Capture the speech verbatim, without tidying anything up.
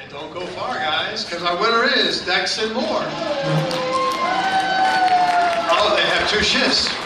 Don't go far, guys, because our winner is Dex and Moore. Oh, they have two shifts.